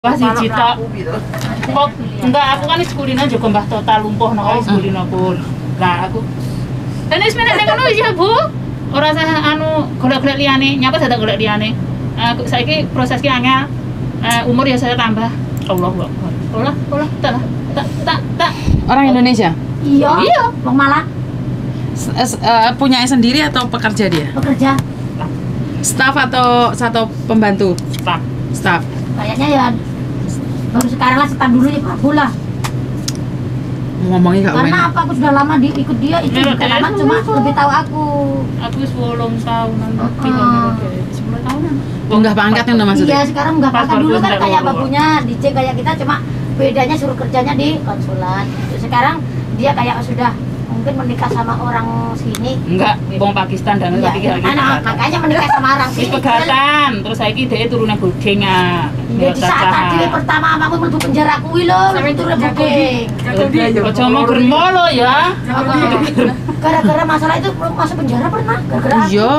Wah siji tok. Kok enggak aku kan wis kulino juga Mbah Total lumpuh nang wis kulino pun. Lah aku. Dan wis menek ngono ya, Bu. Ora usah golek-golek liyane, nyapa dadak golek liyane. Aku saiki proses ki angel. Umur ya saya tambah. Allahu Akbar. Tak. Orang Indonesia? Iya. Wong Malang. Punya sendiri atau pekerja dia? Pekerja. Staff atau satu pembantu? Staff. Kayaknya ya baru sekarang lah, setan dulu ya Pak lah. Ngomongnya gak Karena apa, aku sudah lama ikut dia, itu bukan lama, cuma lebih tahu aku. Aku 10 tahunan lebih kan 10 tahunan. Oh, enggak pangkat yang udah maksudnya? Iya, sekarang enggak pangkat. Dulu kan kayak babunya DJ kayak kita, cuma bedanya suruh kerjanya di konsulat. Sekarang dia kayak sudah mungkin menikah sama orang sini. Enggak, wong Pakistan dan lagi lagi. Makanya menikah sama orang sini. Pegatan, terus saiki dhek turune bodeng ah. Di saat tadi pertama aku mlebu penjara kuwi lho, turune bodeng. Aja mau germo lo ya. Gara-gara masalah itu masuk penjara pernah. Gara-gara Iya.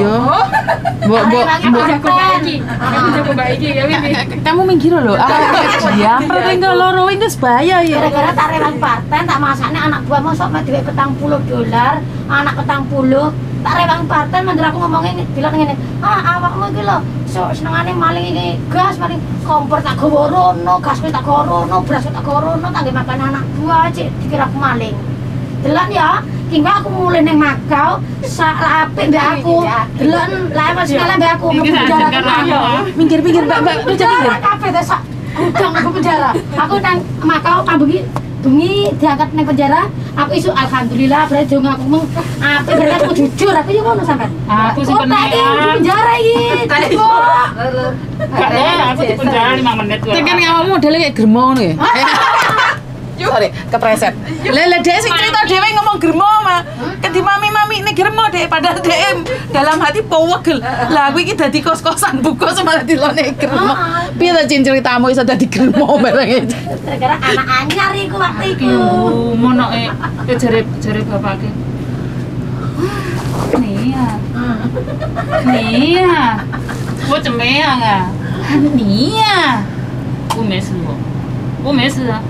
Kamu minggir loh. Ya, pertinggal loro itu bahaya ya. Gara-gara tak rewang paten, tak masaknya anak buah mosok mah duit $40, anak $40. Tak rewang paten mandir aku ngomongin bilang ngene, awakmu iki lho senengane maling iki gas, maling kompor tak gowo rono, gas tak gowo rono, beras tak gowo rono, tak makan anak buah cek dikira aku maling. Delon ya, kingga aku mulai neng Makau, apik mbak aku. Delon lewat sekali mbak aku mau penjara. Minggir mbak, udah minggir. Kafe desa, gudang aku penjara. Aku nang Makau bengi diangkat neng penjara. Aku isu alhamdulillah berarti dong aku meng apik berarti aku jujur. Aku yo ngono sampean. Aku sing di penjara iki. Aku di penjara 5 menit. Tekan kamu modelnya kayak germo nih. Sorry, kepreset. Lele dek sing cerita dhewe ngomong germo mah. Kedhi mami ini germo dek, padahal DM dalam hati powegel. Lah aku iki dadi kos-kosan buku malah dilone germo. Piye ta ceritamu iso dadi germo bareng iki? Gara-gara anak anyar iku waktu iku. Monoke jare bapake. Nia. Wo cemeang ah. Nia. 我没事啊。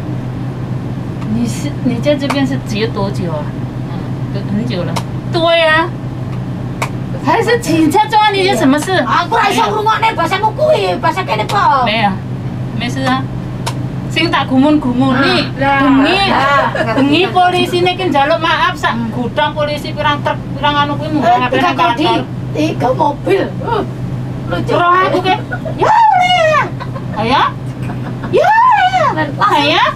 你在这边是结多久啊？很久了。对呀。还是警察抓你什么事？ Aku ra iso ngrungokne bahasamu kuwi, bahasa kene po. 没事啊。Sing tak gumun-gumuni, bengi polisine ki njaluk maaf sak gudang polisi pirang truk pirang anu kuwi munggah ngapain kantor. 3 mobil. Lucu. Roh aku ke. Ya. Ayah? Ya. Ayah?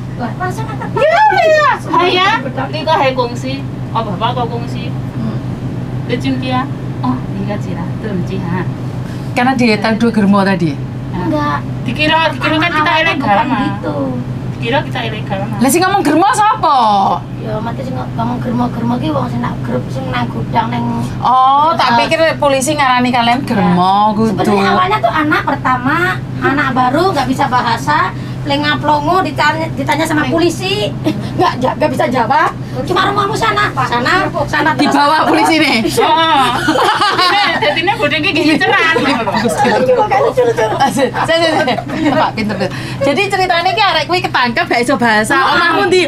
Ayah? Ini kok hai kongsi? Oh, bapak kok kongsi? Lucu dia. Oh, ini lah, terus ha. Karena dia tahu germo tadi. Enggak. Dikira kan kita ilegal mah. Gitu. Dikira kita ilegal mah. Lah sing ngomong germo sapa? Ya mati sing ngomong germo-germo ki wong sing nak grup sing nang gudang ning. Oh, tak pikir polisi ngarani kalian germo gitu. Sebenarnya awalnya tuh anak pertama, anak baru nggak bisa bahasa, plongo ditanya sama polisi, nggak bisa jawab. Cuma rumahmu sana Di bawah polisi nih. Jadi ini bodengnya gini ceran. Pak pinter. Jadi ceritanya ki arek kuwi ketangkep gak iso bahasa. Omahmu ndi?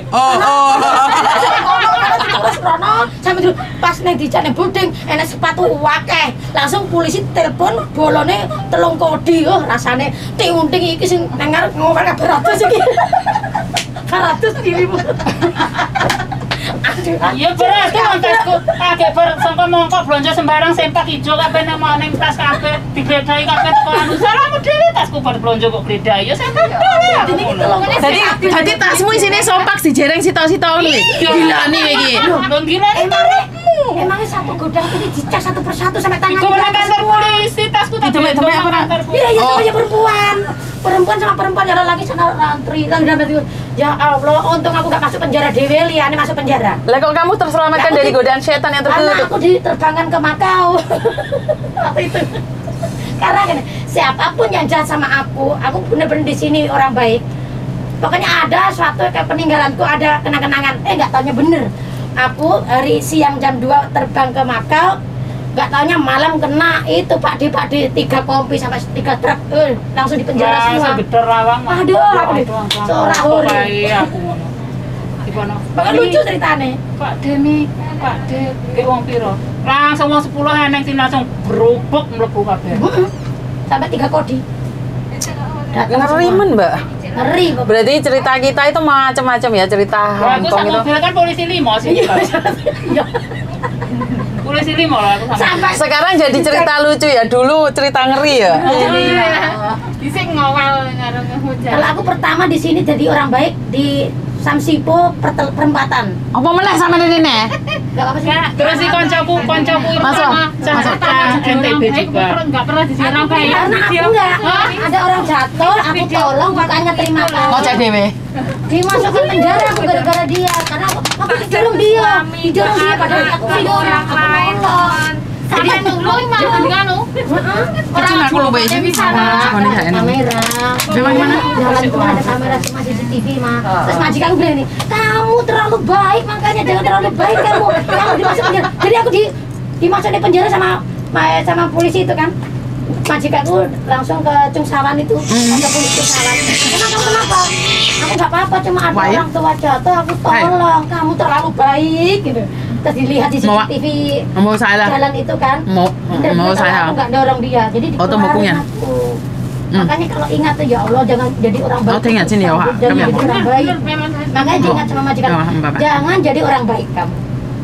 Sampai pas neng dijak neng bodeng, enak sepatu wakeh. Langsung polisi telepon bolone 3 kodi. Oh rasane tiunting iki sing dengar ngomong kabeh ratus iki. 100 dirimu. Iya berarti tasku agak bersangka mongko belanja sembarang sempak hijau kabeh nang ning tas kabeh digledai kabeh kok salahmu dhewe tasku bar belanja kok gledai ya sempak dhewe. Jadi tasmu isine sompak dijereng sitok-sitok ngono iki. Gilane iki. Gila Emangnya satu gudang ini dicas satu persatu sampai tangan. Iku nang kantor polisi tasku tak demek apa? Iya semuanya perempuan sama perempuan ya lagi sana rantri ya Allah untung aku gak masuk penjara dewe liane masuk penjara. Lah kok kamu terselamatkan dari godaan setan yang terkutuk? Karena aku diterbangkan ke Makau. Apa itu? Karena gini, siapapun yang jahat sama aku bener-bener di sini orang baik. Pokoknya ada suatu kayak peninggalanku ada kenang-kenangan. Nggak taunya bener. Aku hari siang jam 2 terbang ke Makau. Nggak taunya malam kena itu Pak D 3 kompi sampai 3 truk langsung di penjara semua. Geder lawang. Aduh, seorang huri. Aku ngono. Gimana? Bakal lucu ceritane. Pak Demi, Pak D, ke wong piro? Langsung wong 10 eneng sing langsung berubuk mlebu kabeh. Sampai 3 kodi. Ngeri men, Mbak. Ngeri kok. Berarti cerita kita itu macam-macam ya, cerita Aku Hongkong sak itu. mobil kan polisi 5 sih. Iya. Polisi 5 lah aku sama. Sampai Sekarang jadi cerita lucu ya, dulu cerita ngeri ya. Iya. Disik ngawal ngarang hujan. kalau aku pertama di sini jadi orang baik di Samsipo perempatan. Apa meneh sama ini? Enggak apa-apa sih. Terus si koncoku Masuk. NTB juga. Enggak pernah disiram kayak Karena aku enggak, ada orang jatuh, aku tolong bukannya terima kasih. Ngoceh dewe. Dimasukkan penjara aku gara-gara dia, karena aku didorong dia padahal aku didorong, aku nolong. sampai nunggu malah nganu. Kecil aku lupa aja. Mana gak enak. Kamera. Gimana? Jalan itu ada kamera cuma CCTV mah. Terus majikan aku bilang nih, kamu terlalu baik makanya jangan terlalu baik kamu. Kamu dimasuk penjara. Jadi aku dimasuk di penjara sama polisi itu kan. Majikanku langsung ke Cungsawan itu, ke polisi Cungsawan. Kenapa? Aku nggak apa-apa, cuma ada orang tua jatuh, aku tolong. Kamu terlalu baik gitu. Terus dilihat di CCTV Mau saya. jalan itu kan. Mau saya. Aku nggak dorong dia, jadi dikeluarin aku. Makanya kalau ingat tuh ya Allah jangan jadi orang baik. Oh, ingat sini ya, Wak. Jangan jadi orang baik. Memang Makanya diingat sama majikan. Jangan jadi orang baik kamu.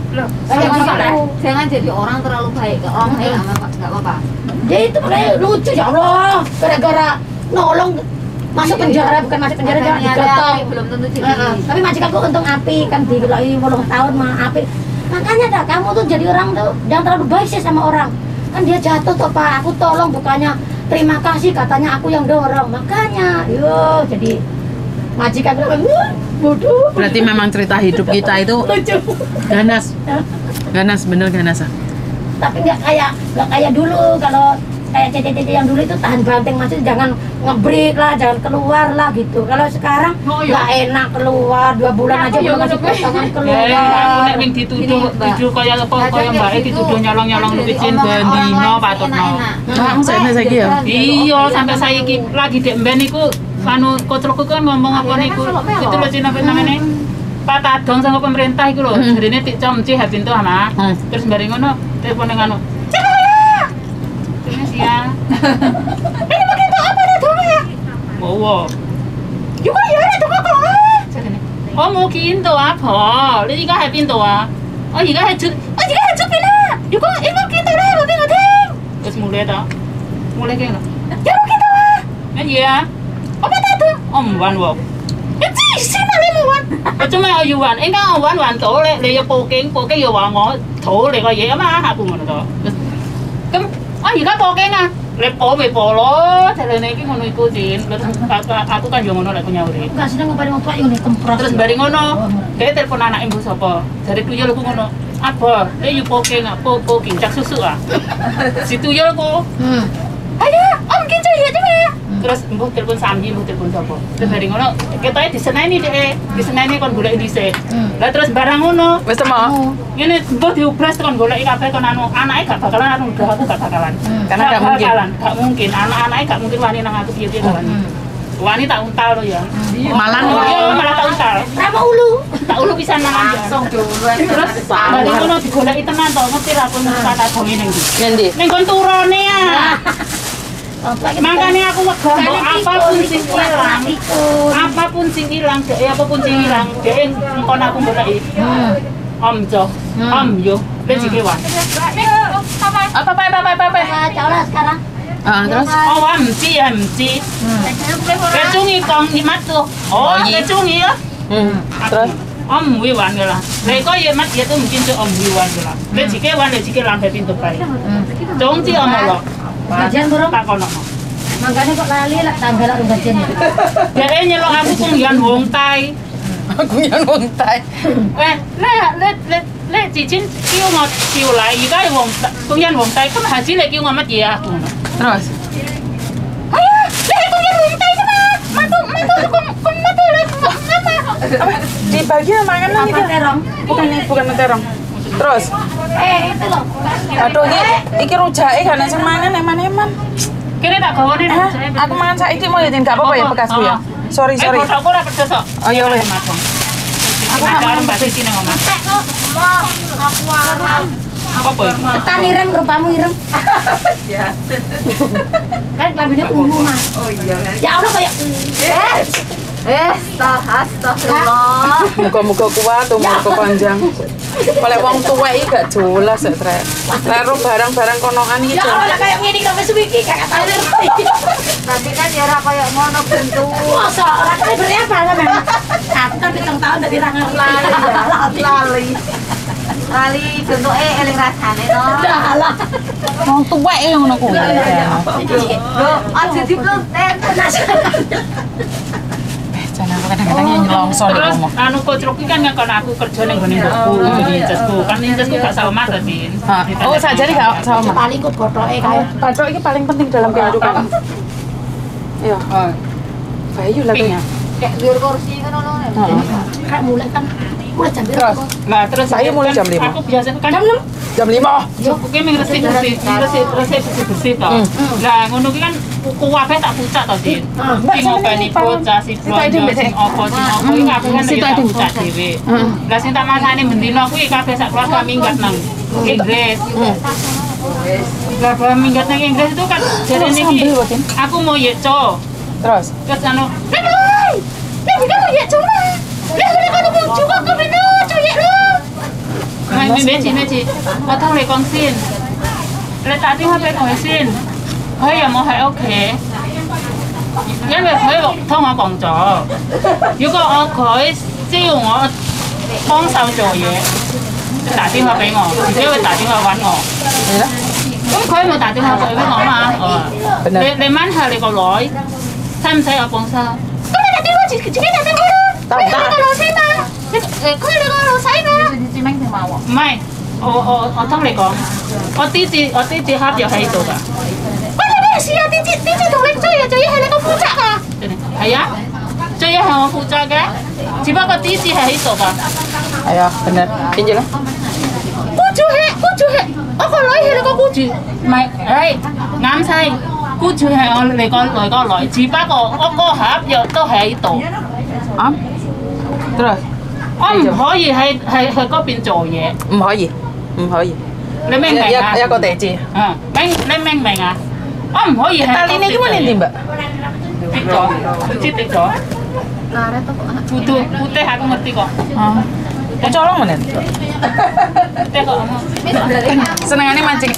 jangan jadi orang terlalu baik. Orang baik enggak apa-apa. Dia itu makanya lucu ya Allah. Gara-gara nolong masuk penjara, bukan masuk penjara jangan digotong. Belum tentu jadi. Tapi majikanku untung api kan di 10 tahun mah api. Makanya dah kamu tuh jadi orang tuh jangan terlalu baik sih sama orang. Kan dia jatuh tuh Pak, aku tolong bukannya terima kasih katanya aku yang dorong. Makanya, yo jadi majikan bilang, bodoh. Berarti memang cerita hidup kita itu Lucu. ganas, bener ganas. Tapi nggak kayak dulu. Kalau kayak cece-cece yang dulu itu tahan banting, maksudnya jangan ngebreak lah, jangan keluar lah gitu. Kalau sekarang nggak enak keluar 2 bulan aja belum masih potongan keluar. Nek ning dituduh kaya apa kaya mbake dituduh nyolong-nyolong duit jen bendino patutno. Kamu saiki ya? Iya, sampai saiki lagi dek mben iku anu kotrokku kan ngomong apa niku. Itu lho Cina namanya. Pak Tadong sama pemerintah iku lho. Jarine tik comci ha pintu ama. Terus bareng ngono telepon ngono. Terus ya. Ini begitu apa ada dong ya? Oh. Juga ya ada dong kok. Oh mungkin tuh apa? Lu juga hai pintu ah. Oh juga hai cut. Oh juga hai cut pina. Juga ini kita lah, lu tengok teng. Terus mulai dah. Mulai kayak no. Ya kita ah. Iya. Apa tadi? Om wan wok. Itu sini lemu wan. Cuma ayu wan. Enggak wan tuh le ya poking ya wango. Tuh le kau ya mah aku ngono tuh. Kem. Oh iya poking ah. Lepo me polo, carane iki ngono iku Din. Aku kan yo ngono lek punya urip. Enggak seneng ngopeni opak yo nek kemprot. Terus bari ngono, dhek telepon anake mbok sapa? Jare tuyul ku ngono. Apa? Lek yo poking poking cak susu ah. Si tuyul ku. Ayo, om kincu ya coba. Terus mbok telepon Samji, mbok telepon sapa? Terus bari ngono, ketoke diseneni dhek. Diseneni kon golek dhisik. Lah terus barang ngono. Wis temo. Ngene mbok diubras kon goleki kabeh kon anu anake gak bakalan anu udah aku gak bakalan. Karena gak mungkin. Gak mungkin. Anak-anake gak mungkin wani nang aku piye-piye kan. Wani tak untal lo ya. Malang Iya, malah tak untal. Rama ulu. Tak ulu pisan nang langsung duluan. Terus bari ngono digoleki tenan to, ngerti ra kon kata donge ning ndi. Ngendi? Ning kon turune ya. Makanya aku wegah apapun sing ilang. Apapun sing ilang, apapun sing ilang, dhek engkon aku goleki. Om Jo, Om yo, rezeki wan. Apa? Coba sekarang. Terus Oh, MC. Kecungi kong imat tuh. Oh, kecungi ya. terus Om Wiwan lah. Mereka ya mat ya tuh mungkin tuh Om Wiwan lah. Rezeki lambe pintu baik. Dongci Om lo. Gajian burung. Tak kono. Makanya kok lali lah tanggal lah gajian ya. Dia nyelok aku kungyan wong tai. aku yang wontai. Le cicin kiu ngot kiu lai ikai wong kungyan wong tai kan haji le kiu ngamat ya aku. Terus Ayo, le kungyan wong tai sama. Matu le ngapa? di bagian mangan Apa terong? bukan terong. Terus Itu loh. Aduh iki rujake gak sing mangan eman-eman. Kene tak gawane nek Aku mangan saiki mau ya gak apa-apa ya bekasku ya. Sorry. Aku ora pedes kok. Oh iya wes. Aku gak marem Mbak Siti nang omah. Aku arep. Apa iki? Ketan ireng rupamu ireng. Ya. Kan klambine ungu, Mas. Oh iya. Ya Allah kayak astagfirullah. Muga-muga kuat umurku panjang. Oleh wong tuwek iki gak jelas ya, Trek. Lero barang-barang konokan iki. Ya Allah kayak ngene kok wis iki gak tau ngerti. Tapi kan ya ora koyo ngono bentuk. Masa ora kalibernya apa sampean? Aku kan 7 tahun dadi ra ngerti. Lali bentuke eling rasane to. Dalah. Wong tuwek iki ngono kuwi. Lho, aja diplunten. Jangan aku kadang-kadang yang nyelongso di Terus rumah. anu kocrok iki kan ngakon aku kerja ning gone mbokku, jadi incesku. Kan incesku gak sama Tin. Oh, sajane gak sama. Paling kok bothoke kae. Patrok ini paling penting dalam kehidupan. Iya. Bayu lagunya. Kayak dhuwur kursi ngono lho. Kayak mulai kan mulai jam Terus Nah, terus Saya mulai jam 5. Aku biasa kan jam 5. cukuke ming resik bersih to. Lah ngono ki kan kuwabe tak pucak to, Din. Sing ngopeni bocah si blonjo sing opo iki kabeh kan tak pucak dhewe. Lah sing tak masane bendina kuwi kabeh sak keluarga minggat nang Inggris. Lah bahwa minggat nang Inggris itu kan jarene iki aku mau yeco. Terus Terus anu, "Aduh! Ini kamu ya cuma. Lah kalau mau juga ke mana? Cuy lu." Nah, ini có thông này con xin lại tại tiếng HP của xin hơi là một hai ok因為佢通我講咗，如果佢需要我幫手做嘢，打電話俾我，而且會打電話揾我。咁佢冇打電話俾我嘛？你問下你個女，使唔使我幫手？咁你打電話自己打電話啦，你個老細嘛？佢你個老細嘛？ 你知名定嘛喎？ 唔係，我通你講，我啲字盒又喺度㗎。關你咩事啊？啲字同你追嘢係你個負責啊？係啊，追嘢係我負責嘅，只不過啲字係喺度㗎。 係啊，bener，邊隻咧？ 僱主係，我個女係你個僱主，唔係，啱晒，僱主係我你個女個女，只不過我個盒又都喺度。 啱，terus 我唔可以喺嗰邊做嘢。 唔可以，唔可以。 你明唔明啊？ 一個地址。 你明唔明啊？我唔可以喺嗰邊做嘢。 Tali ini gimana nih Mbak? 跌咗，唔知跌咗。putih aku ngerti kok. Mau colong mana? Putih kok. Senengannya mancing.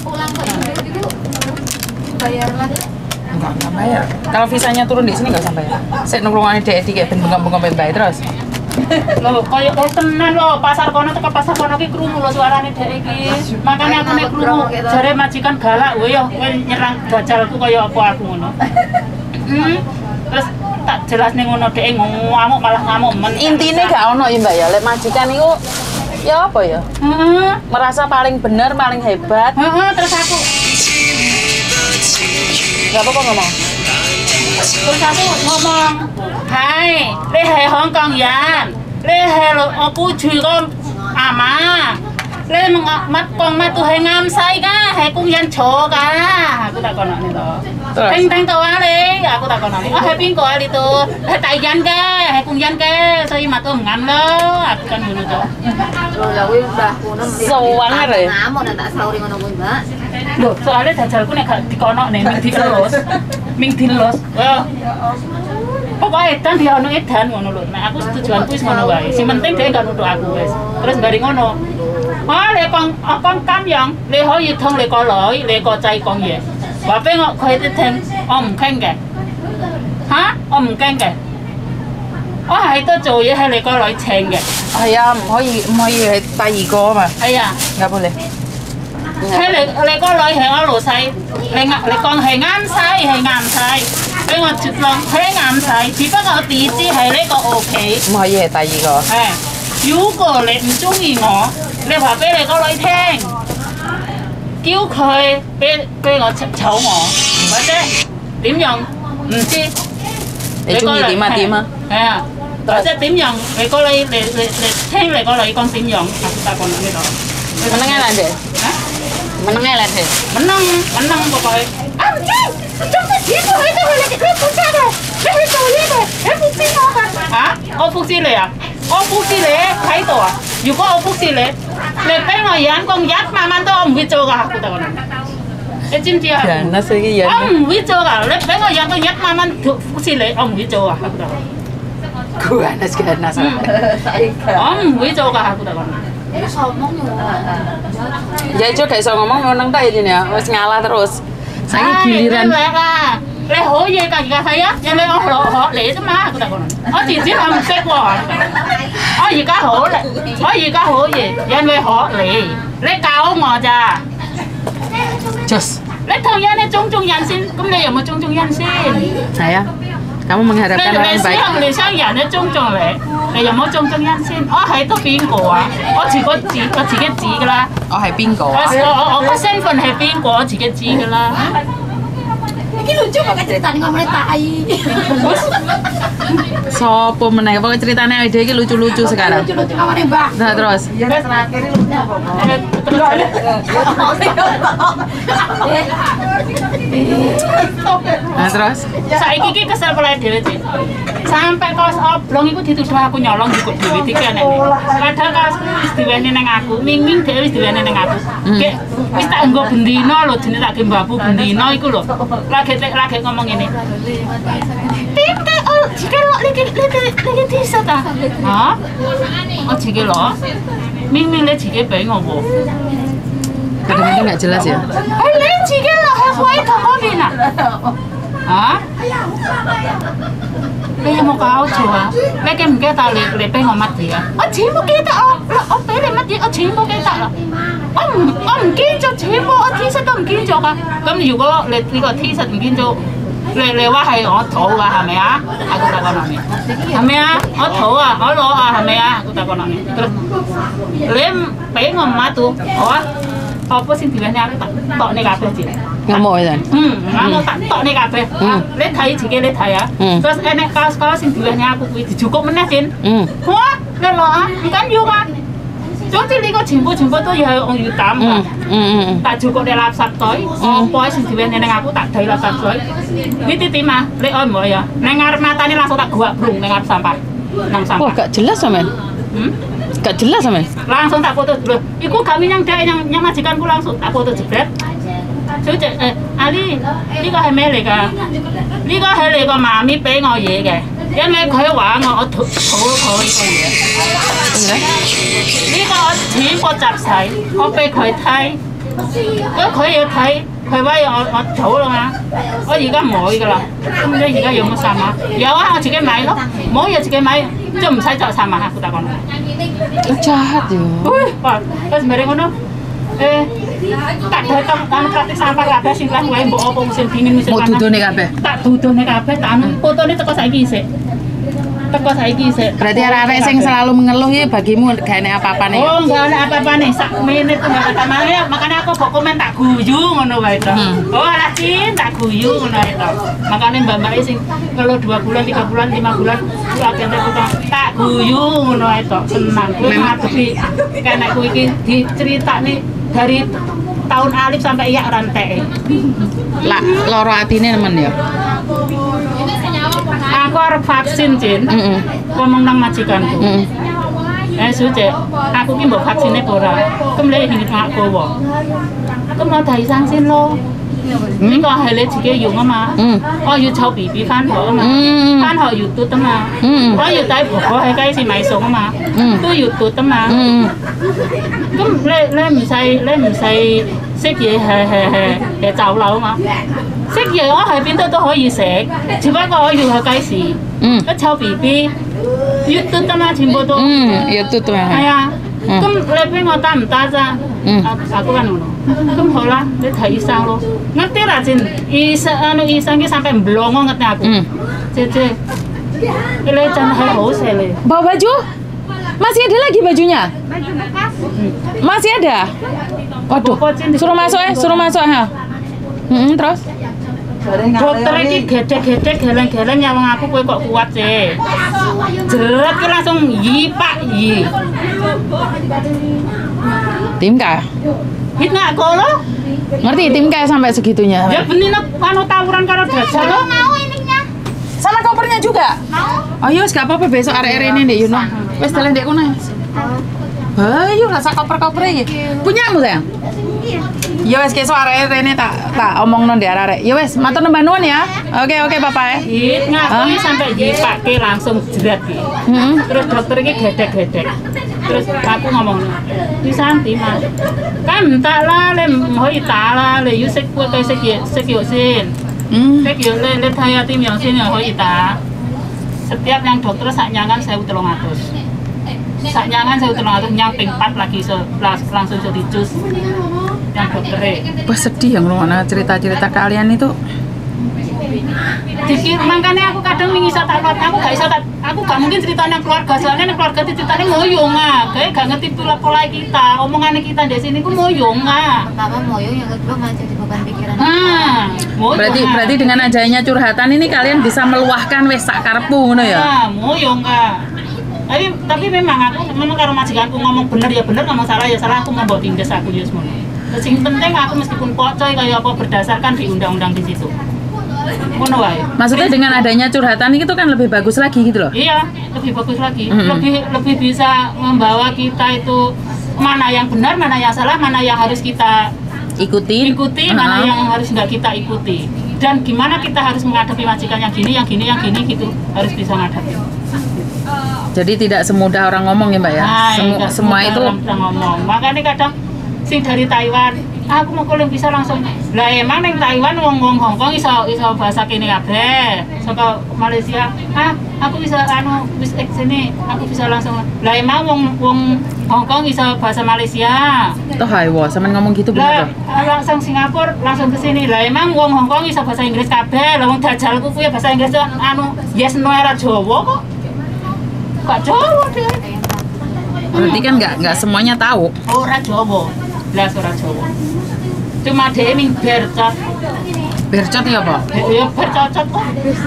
Bayar lagi. Enggak bayar. Kalau visanya turun di sini nggak sampai ya. Saya nongkrongane DE kayak bengong-bengong bae terus. Loh, koyo tenan lho, pasar kono teko pasar kono ki krungu lho suarane dhek iki. Makane aku nek krungu jare majikan galak, "Wo yo kowe nyerang dajalku kaya apa aku ngono." Terus tak jelas ning ngono dhek ngamuk malah ngamuk men. Intine gak ono ya Mbak ya, lek majikan iku ya apa ya? Merasa paling bener, paling hebat. Terus aku Gak apa-apa ngomong. Terus aku ngomong, "Hai, ini hai Hong Kong Yan, ini hai aku juga ama, ini mat kong mat tuh hai ngam sai ka, hai kong Yan cho ka." Aku tak kono nih toh. Teng toh ali, aku tak kono nih. Oh hai pingko ali tuh, hai tai Yan ke, hai kong Yan ke, saya mat tuh ngam lo, aku kan ngono toh. Lho lah kuwi mbah kuno Sewanger ya? ngamuk nek tak sauri ngono kuwi, Mbak. Loh, soalnya dajalku nek gak dikono nih, ming dilos. Wah. Pokoknya edan dia ono edan ngono lho. Nek aku tujuanku wis ngono wae. Sing penting dhek gak nuthuk aku wis. Terus bari ngono. Oh, le con cam yang, le可以同你個女、你個仔講嘢，話俾佢哋聽，我唔傾嘅。嚇，我唔驚嘅。我喺度做嘢係你個女請嘅。 係啊，唔可以係第二個啊嘛。 係啊。 Nggak boleh. 睇你個女係我老細，你講係啱晒，係啱晒，俾我絕望係啱晒，只不過地址係呢個 OK。 唔可以係第二個。 係，如果你唔中意我，你話俾你個女聽，叫佢俾我炒我，或者點樣唔知。 你中意點啊點啊？ 係啊，或者點樣？你個女你聽你個女講點樣？我答講呢度。 Menengah lah deh. Hah? Menengah lah deh. Menang pokoknya. Anjing, contoh gitu itu lagi pusat deh. Lebih sulit deh. Fuksi kan? Hah? Oh fuksi le ya? Oh fuksi le, thấy tổ à? Dù có fuksi le, le bé ngồi dán con dắt mà man to ông biết chơi cả aku tahu. Em chưa? Ganas iki ya. Ông biết chơi cả, le bé ngồi dán con dắt mà man fuksi le, ông biết chơi cả aku tahu. Ganas. Ông biết chơi cả aku tahu. Ya ijo gak iso ngomong meneng tak ini ya, wis ngalah terus. Saiki giliran. Le hổ gì cả saya, yang le hổ lệ chứ mà aku tahu. Chỉ không biết quá. Gì cá hổ lệ, gì cá hổ gì, yang le hổ lệ, le cao ngọ cha. Jos. Le thằng yang le trung nhân sinh, kamu le yang mau trung nhân sinh. Saya, kamu mengharapkan orang baik. Le sang yang le trung le, le yang mau trung nhân sinh. Hay to邊個啊？我自己指㗎啦。 我係邊個？ 我個身份係邊個？我自己指㗎啦。 Ini lucu pakai cerita nih ngomongin tai. Sopo meneh pokoknya ceritanya ide iki lucu-lucu sekarang. Lucu ngomongin Mbak. Nah terus. Nah terus. Saiki iki kesel pelae dhewe sih. Sampai kaos oblong iku dituduh aku nyolong juga dhewe dikene. Padahal kaos wis diwene ning aku, ming-ming dhewe wis diwene ning aku. Kayak wis tak nggo bendina lho jenenge tak ge mbabu bendina iku lho. Lagi ngomong ini. Tinte jika lo lagi tisa ta. Hah? Jika lo. Ming-ming le jika pengen ngopo. Kadang-kadang nggak jelas ya. Le jika lo halfway ke Bina. Hah? Le mau kau coba. Le kem kita le pengen mati ya. Cimo kita pele mati. Cimo kita lah. Om kiến咗全部我 T 恤都唔見咗㗎。咁如果你呢個 T 恤唔見咗，你話係我肚㗎係咪啊？係個大個男面，係咪啊？我肚啊，我攞啊係咪啊？個大個男面，你俾我買到好啊？我不先點樣度你咖啡字。 Ngamuk ya. Ngamuk tak tok nih kabeh. Le thai jike le thai ya. Terus enek kaos-kaos sing diwehne aku kuwi dicukup meneh, Jin. Wah, le lo ah, kan yo kan. 總之呢個全部都要係用魚膽㗎，但係做個你垃圾袋，我擺成條嘢你ngaku tak dari垃圾袋，呢啲點啊？你愛唔愛啊？你ngarep mata ini langsung tak gua brung ni ngarep sampah, nang sampah. Wah, gak jelas men. Gak jelas men. Langsung tak foto dulu. Iku kami yang majikanku langsung tak foto jebret. Jadi Ali,呢個係咩嚟㗎？呢個係你個媽咪俾我嘢嘅。 因為佢話我肚佢呢個嘢，呢個我全部集齊，我俾佢睇，咁佢要睇，佢話我肚啦嘛，我而家唔會㗎啦，咁你而家有冇衫啊？有啊，我自己買咯，冇嘢自己買，就唔使再衫啊，aku takon. Jahat ya. Wah, terus bareng ngono. Tak datang kan praktik sampah kabeh sing kelas wae mbok opo musim dingin musim panas. Mau dudone kabeh. Tak dudone kabeh tak anu fotone teko saiki isih. Teko saiki isih. Berarti arek sing selalu mengeluh iki bagimu gak enek apa-apa nih. Oh, gak enek apa-apa nih. Sak menit enggak kata makanya aku kok komen tak guyu ngono wae to. Oh, alah Cin tak guyu ngono wae to. Makane mbak-mbake sing ngeluh 2 bulan, 3 bulan, 5 bulan agente tak guyu ngono wae to. Senang. Kuwi ngadepi kenekku iki diceritakne dari tahun Alif sampai Iyak rantai. Lah, loro atine nemen ya. Aku arep vaksin, Jin. Ngomong nang majikanku. Suci, aku ki mbok vaksine ora. Kemle ingin aku wo. Aku mau dari vaksin lo. 呢個係你自己用啊嘛，我要湊 BB 翻學啊嘛，翻學要嘟啊嘛，我要帶婆婆喺街市買餸啊嘛，都要嘟啊嘛。咁你唔使識嘢係走樓啊嘛，識嘢我喺邊都可以食，只不過我要去街市，一湊 BB 要嘟啊嘛，全部都。 要嘟啊。 係啊。咁你俾我得唔得咋？aku kan ngono.咁好啦，你睇醫生咯。Ngerti lah Jin,醫生ki sampai blongo ngerti aku. Cece, ini jangan haus ya le. Bawa baju? Masih ada lagi bajunya? Masih ada? Waduh, suruh masuk ya. Terus? Dokter iki gedhe-gedhe geleng-geleng nyawang aku kowe kok kuat sih. Jeret ki langsung yi pak yi. Timka. Hit nggak kolo? Ngerti Timka sampai segitunya. Ya benih anu tawuran karo Dajjal. Kalau mau ininya. Sama kopernya juga. Oh iya, gak apa-apa besok arek-arek ini Dek Yuno. Wis dalan Dek kono. Ayo rasa koper-kopernya iki. Punyamu sayang? Ya wes kesok arek ini tak omongno ndek arek. Ya wes, matur nuwun nuwun ya. Oke Papa ya. Hit ngakui sampai dipake langsung jerat iki. Terus dokter iki gedek-gedek. Terus aku ngomong, "Wis santi, Mas. Kan tak lah le hoi ta lah le yu sek ko kai sek yo sin. Sek yo le thaya tim yang sin hoi ta." Setiap yang dokter sak nyangan 1.300. Sak nyangan 1.300 nyang ping 4 lagi langsung iso dicus. Yang doktere. Wah sedih yang ngrungokno cerita-cerita kalian itu. Dikir makanya aku kadang mengisah tak kuat, aku gak mungkin cerita nang keluarga, soalnya nang keluarga ceritanya moyong kayak gak ngerti pola kita, omongan kita di sini ku moyong Pertama moyong, yang kedua malah jadi beban pikiran. Berarti dengan adanya curhatan ini kalian bisa meluahkan wes sak karepmu ngono ya. Moyong tapi memang karo majikanku ngomong bener ya bener, ngomong salah ya salah, aku mau bawa tindas aku ya semono. Sing penting aku meskipun pocoy kayak apa berdasarkan di undang-undang di situ. Ngono wae. Maksudnya dengan adanya curhatan itu kan lebih bagus lagi gitu loh. Iya, lebih bagus lagi. Lebih bisa membawa kita itu mana yang benar, mana yang salah, mana yang harus kita ikuti, mana yang harus nggak kita ikuti. Dan gimana kita harus menghadapi majikan yang gini gitu, harus bisa menghadapi. Jadi tidak semudah orang ngomong ya Mbak ya. Nah, semua itu orang ngomong. Makanya kadang sing dari Taiwan, aku mau kuliah bisa langsung. Lah emang neng Taiwan wong Hongkong iso bahasa kene kabeh. Saka Malaysia, aku bisa wis sini, aku bisa langsung. Lah emang wong Hongkong iso bahasa Malaysia. toh hayo sampean ngomong gitu bener toh. Langsung Singapura langsung ke sini. Lah emang wong Hongkong iso bahasa Inggris kabeh. Lah wong Dajjalku kuwi bahasa Inggris yes no era Jawa kok. Gak Jawa deh. Berarti kan nggak semuanya tahu. Ora Jawa. Lah ora Jawa. Cuma dia ming bercot. Bercot ya apa? Ya bercocot kok.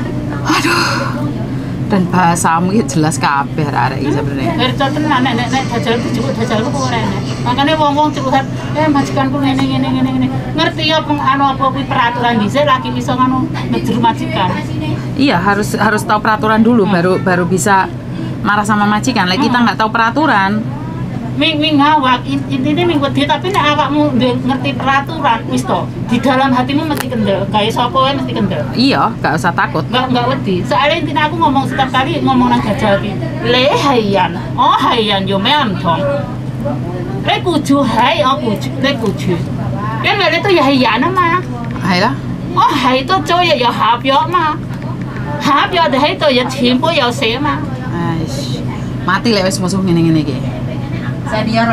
Dan bahasamu itu jelas kabeh arek iki sebenarnya. Bercot tenan nek Dajjal dijupuk Dajjalku kok ora enak. Makane wong-wong curhat, majikanku ngene. Ngerti ya apa kuwi peraturan dhisik lagi iso ngejer majikan. Iya, harus tahu peraturan dulu baru bisa marah sama majikan. Lah kita nggak tahu peraturan. Ming ngawak intine ming wedi tapi nek awakmu ngerti peraturan wis to di dalam hatimu mesti kendel gawe sapa wae mesti kendel. Iya, nggak usah takut. Nggak wedi. Soalnya intine aku ngomong setiap kali ngomong nang Dajjal iki. Le haiyan. Oh haiyan yo meam thong. Le kuju hai kuju. Le kuju. Kan le to ya haiyan ma. Hai lah. Oh hai to cho ya hap yo ma. Hap yo de hai to ya chim po yo se ma. Aish. Mati lek wis musuh ngene-ngene iki. Senior.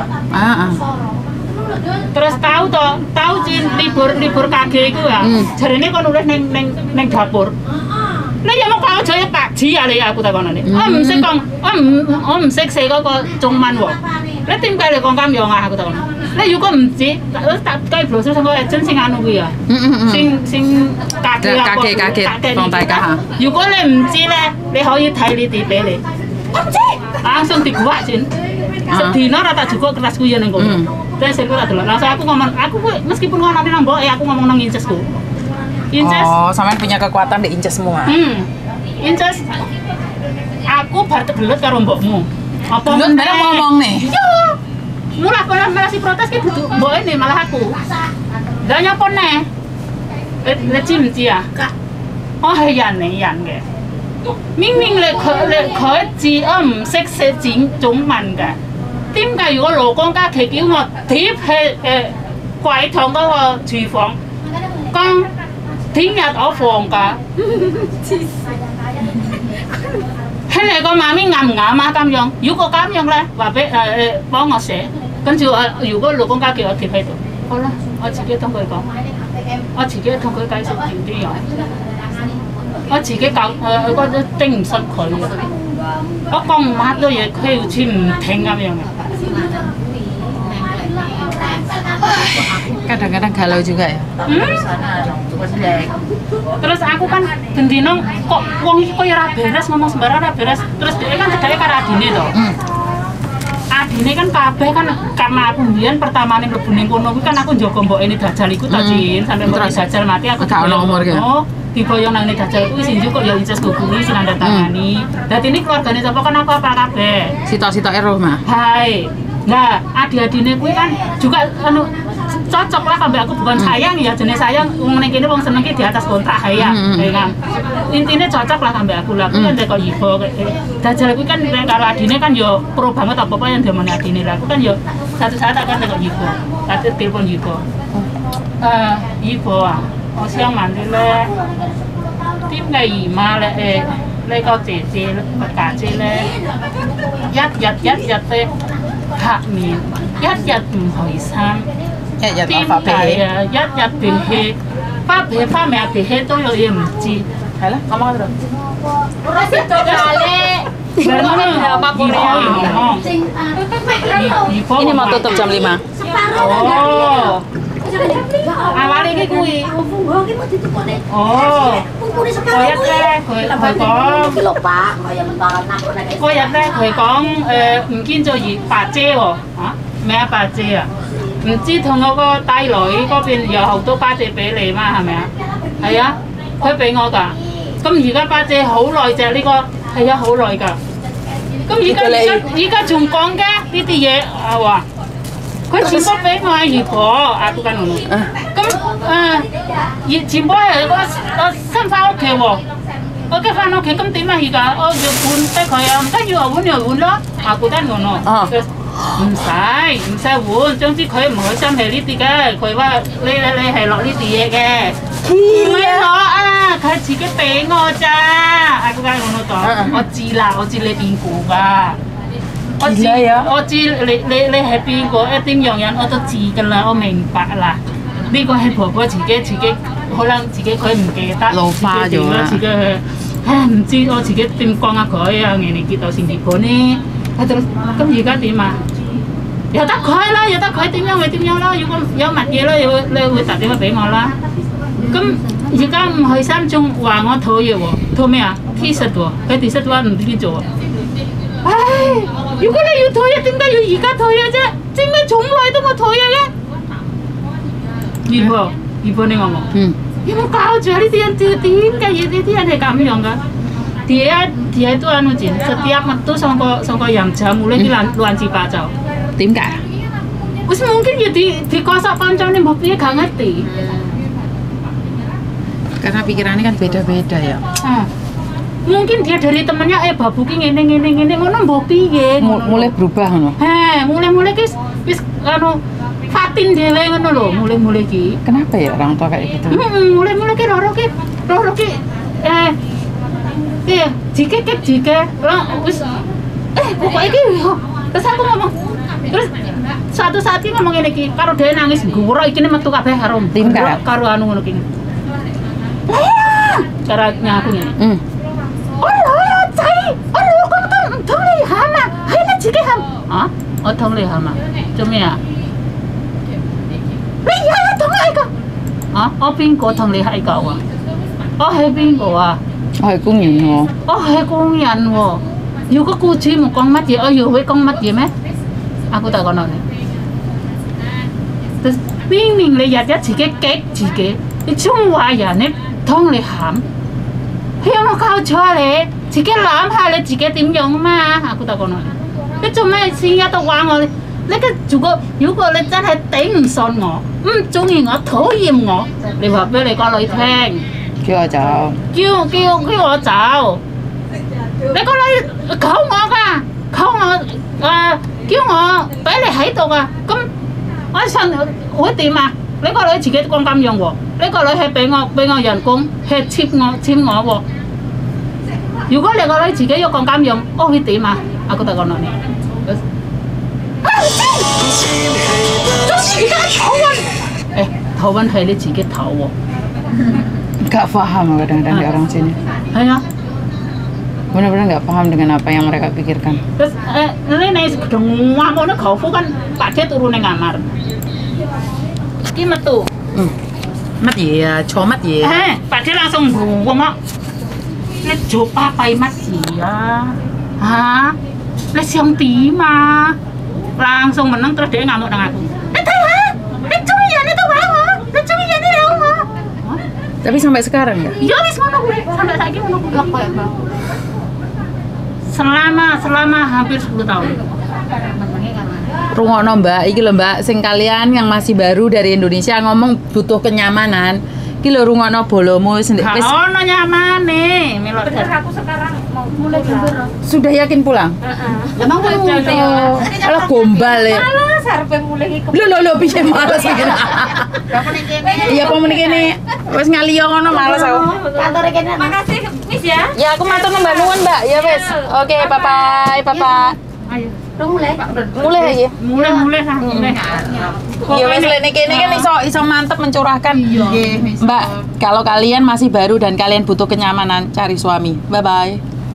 Terus tahu Jin libur KG iku ya. Jarene kon nulis ning dapur. Lah ya mau kau aja Pak Ji ale aku takonane. Sik kong sik kok cungman wo. Lah tim kale kong kam yo aku takon. Lah yo kok mci terus tak kae brosur sing agent sing anu kuwi ya. Sing KG phong tai ka. Yo kok le mci le hoi thai li ti pe le. Langsung diguak Jin. Sedina rata juga kertas kuwi ning kono. Terus aku tak delok. Langsung aku ngomong, meskipun ngono nang mbok aku ngomong nang incesku. Inces. Oh, sampean punya kekuatan di inces semua. Inces. Aku bar tegelut karo mbokmu. Apa Dulu bareng ngomong nih. Iya. Malah si protes ki duduk mbok ini malah aku. Lah nyapa neh? Le cim ya. Oh yan ge. Ming le khoi ji sik se jing chung man ga. 點解如果勞工假期叫我貼喺櫃堂嗰個廚房，講聽日我放假，睇你個媽咪啱唔啱啊咁樣？如果咁樣咧，話俾幫我寫，跟住如果勞工假期我貼喺度，好啦，我自己同佢講，我自己同佢解釋點啲樣，我自己講我覺得頂唔順佢嘅。 我講唔乜都嘢，佢好似唔停咁樣嘅。 Kadang-kadang galau juga ya. Terus aku kan gendino kok wong iki kok ya ora beres ngomong sembarang ora beres. Terus dia kan cedake karo adine to. adine kan kabeh kan karena aku mbiyen pertamane mlebu ning kono kuwi kan aku njaga mbok ini dajal iku ta Jin sampe mbok dajal mati aku gak ono umur ki. Diboyong nang dajal kuwi sing kok ya incas guguri sing nanda tangani. Dadi ini keluargane sapa kan aku apal kabeh. Sita-sitoke roh mah. Hai. Nah, adik-adine kuwi kan juga anu cocok lah sampai aku bukan sayang ya jenis sayang wong ning kene wong seneng ki di atas kontrak hayang ya kan. Intine cocok lah sampai aku lah kan kok ibu dajal kuwi kan karo adine kan yo pro banget apa-apa yang demone adine lah aku kan yo satu saat akan kok ibu. Tadi telepon ibu. Ibu à,我想問你咧，點解姨媽咧呢個姐姐個家姐咧，一日咧黑面，一日唔開心，點解啊？一日脾氣，發咩脾氣都有嘢唔知，係啦，咁我度。 Ini mau tutup jam 5. Oh. Awalnya ki kuwi. Oh. Koyat咧，佢講。嗰日咧，佢講唔見咗白姐喎，嚇咩啊白姐啊？唔知同我個大女嗰邊有好多巴姐俾你嘛，係咪啊？係啊，佢俾我㗎。咁而家巴姐好耐啫，呢個係啊好耐㗎。咁而家仲講嘅呢啲嘢啊話。佢全部俾我阿姨婆，阿姑間奴。咁全部係我新翻屋企喎，我嘅翻屋企咁點啊？而家我要換俾佢啊，唔緊要換就換咯，阿姑間奴。唔使換，總之佢唔開心係呢啲嘅，佢話你係落呢啲嘢嘅，唔係我啊，佢自己俾我咋，阿姑間奴講，我知啦，我知你邊個㗎。我知你係邊個一點樣人我都知㗎啦，我明白啦。呢個係婆婆自己可能自己佢唔記得， 老花咗啦， 自己去唉唔知我自己點講啊佢啊，年結到成結果呢，咁而家點啊？由得佢啦，由得佢點樣咪點樣啦。如果有乜嘢咧，你會打電話俾我啦。咁而家唔開心仲話我討嘢喎，討咩啊 ？T-shirt 喎，佢 T-shirt 話唔知做啊。唉，如果你要退啊，點解要而家退啊啫？點解從來都冇退啊嘅？姨婆你講我，有冇搞錯啊？呢啲人點解呢啲人係咁樣噶？dia itu anu Jin, setiap metu sangka yang jamu lagi luan Cipaco. 點解啊？ Wis mungkin ya dikosok koncone mbok piye gak ngerti. Karena pikirannya kan beda-beda ya. Mungkin dia dari temennya babuki ngene ngono mbok piye. Mulai berubah ngono. Mulai ki wis anu fatin dhewe ngono lho, mulai ki. Kenapa ya orang tua kayak gitu? Mulai ki loro ki jike wis pokoknya ki terus aku ngomong terus suatu saat ki ngomong ngene ki karo dhewe nangis guro iki metu kabeh karo anu ngono ki. Caranya aku ngene. Thông lì hả mà hay là chỉ cái hầm hả? Thông lì hả mà cho mẹ à? Bây giờ thông lì cơ hả? Bên của thông lì hay cậu à? Hay bên của à? Hay công nhân喎. Hay công nhân喎. Dù có cô chỉ một con mắt gì dù với con mắt gì mấy? Aku tak có nói này. Terus mình lấy giặt chỉ cái chung hoa ya này thông lì hàm. Hay mà cao cho lệ. Chỉ cái làm hay là chỉ cái điểm dùng mà aku tak có nói. Cái chỗ mấy sinh ra tao quăng rồi. Lấy cái chủ có nếu có lấy chân hay tính唔信我，唔中意我，討厭我，你話俾你個女聽。 叫我走。 叫我走。你個女扣我㗎，扣我叫我俾你喺度啊！咁我信會點啊？你個女自己講咁樣喎，你個女係俾我人工，係簽我喎。如果你個女自己要講咁樣，我會點啊？aku tak kono nih. Terus kita tawan. Tawan hai le jike tawo. Gak paham kadang-kadang di orang sini. Ayo. Benar-benar nggak paham dengan apa yang mereka pikirkan. Terus ini naik gedung ngamuk nih kau kan Pak J turun neng kamar. Ki metu. Mất gì à? Cho mất gì à? Pak J langsung ngomong. Nó chụp apa mất gì à? Hả? Nó xong tí mà. langsung meneng terus dia ngamuk nang aku. Tapi sampai sekarang ya? Ya wis ngono kuwi, sampai saiki ngono kuwi. Kok ya, Bang? Selama hampir 10 tahun. Rungokno Mbak, iki lho Mbak, sing kalian yang masih baru dari Indonesia ngomong butuh kenyamanan. Iki lho rungokno bolomu wis Gak ono nyamane, melok. Aku sekarang mau mulai jember. sudah yakin pulang? Emang kowe Oh, alah gombal ya. Malas arepe mulai iki. Lho piye males iki. Iya apa meneh kene wis ngaliyo ngono males aku. Kantor kene. Makasih, Miss ya. Ya aku matur nuwun nuwun Mbak. Ya wis. Oke, bye-bye, Papa. Ayo. Mulai. Mulai ya. Mulai lah, mulai. Ya wis lene kene kan iso mantep mencurahkan. Mbak, kalau kalian masih baru dan kalian butuh kenyamanan, cari suami. Bye bye.